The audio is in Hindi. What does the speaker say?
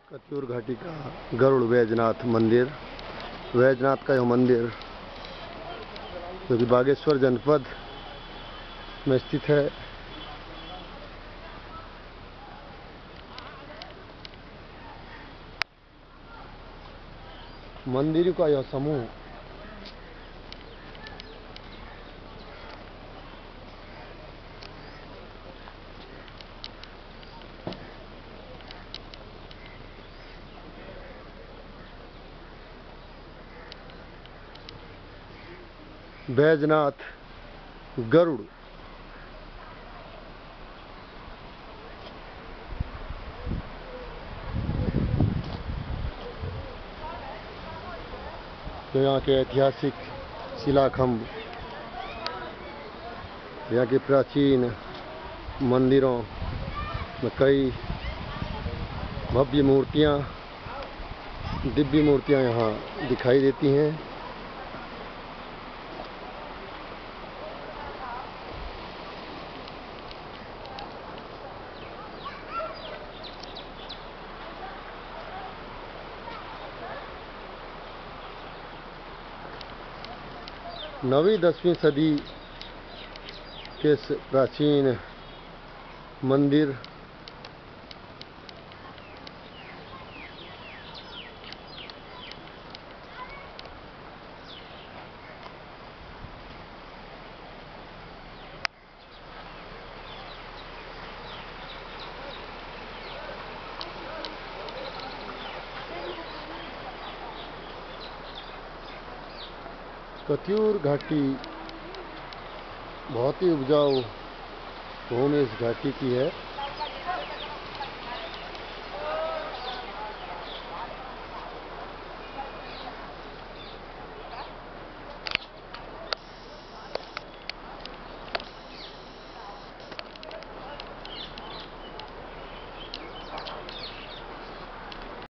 कत्यूर घाटी का गरुड़ बैजनाथ मंदिर। बैजनाथ का यह मंदिर जो कि बागेश्वर जनपद में स्थित है। मंदिरों का यह समूह बैजनाथ गरुड़ तो यहाँ के ऐतिहासिक शिलाखंड, यहाँ के प्राचीन मंदिरों में कई भव्य मूर्तियाँ, दिव्य मूर्तियाँ यहाँ दिखाई देती हैं। नवीं 10वीं सदी के प्राचीन मंदिर कत्यूर घाटी बहुत ही उपजाऊ भूमि इस घाटी की है।